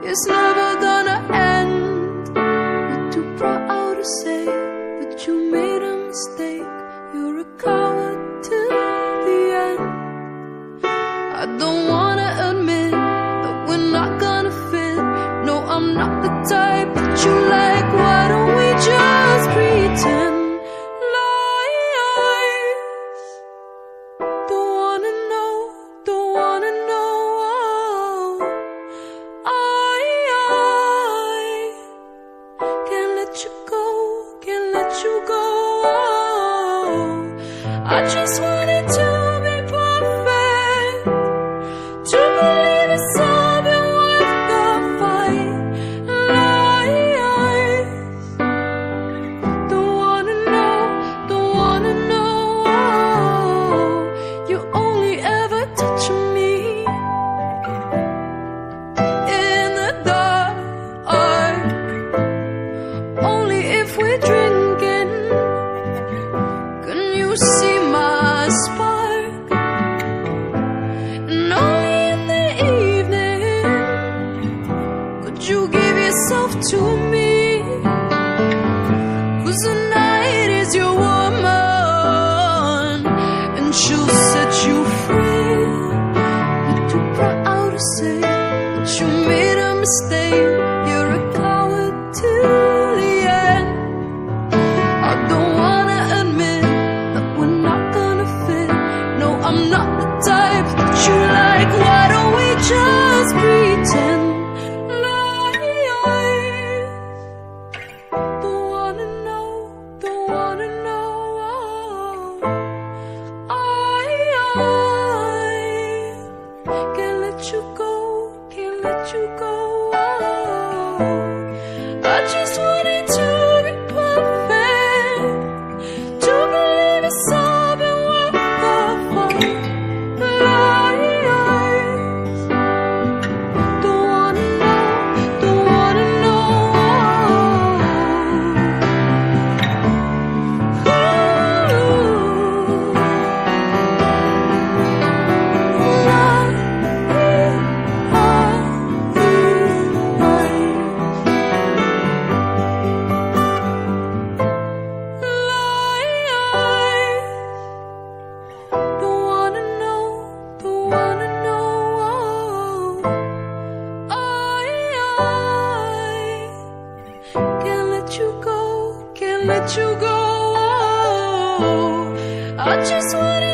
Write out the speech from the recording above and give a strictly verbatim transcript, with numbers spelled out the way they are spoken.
it's never gonna end. You're too proud to say that you made a mistake. You're a coward to the end. I don't wanna admit that we're not gonna fit. No, I'm not the type that you like. Why don't we just pretend? I just wanted to be perfect, to believe it's all been worth the fight. Lies, don't wanna know, don't wanna know. You only ever touch me in the dark, only if we're drinking. Can you see my spark? And only in the evening could you give yourself to me. 'Cause the night is your woman, and she'll set you free. You're too proud to say that you made a mistake. You're a coward to the end. I don't wanna admit that we're not gonna fit. No, I'm not the type that you like. Why don't we just pretend? Lies, don't wanna know, don't wanna know. I, I can't let you go, can't let you go. I just wanted to be perfect, to believe it's all been worth the fight. Lies, don't wanna know, don't wanna know. Let you go, I just wanna